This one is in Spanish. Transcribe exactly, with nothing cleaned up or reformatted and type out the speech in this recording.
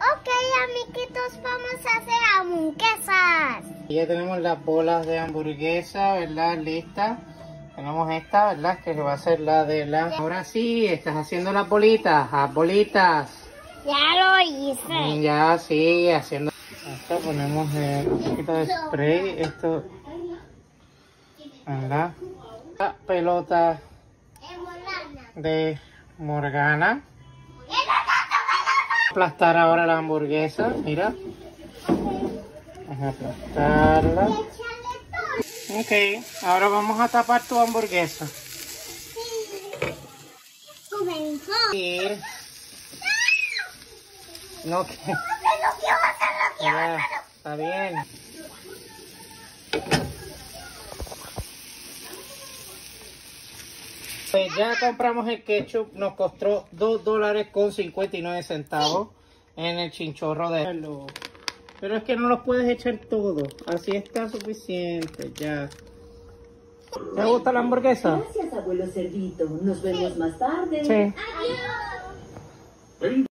Ok, amiguitos, vamos a hacer hamburguesas. Ya tenemos las bolas de hamburguesa, ¿verdad? Listas. Tenemos esta, ¿verdad? Que va a ser la de la... Ahora sí, estás haciendo las bolitas, las bolitas. Ya lo hice. Ya, sí, haciendo... Acá ponemos eh, un poquito de spray, esto... ¿Verdad? La pelota de Morgana. Aplastar ahora la hamburguesa, mira. Vamos a aplastarla. Ok, ahora vamos a tapar tu hamburguesa. Y... No, que... Ya, está bien. Pues ya compramos el ketchup, nos costó dos dólares con cincuenta y nueve centavos en el chinchorro de... Pero es que no los puedes echar todo, así está suficiente, ya. ¿Te gusta la hamburguesa? Gracias, abuelo Cerdito. Nos vemos más tarde. Sí. Adiós.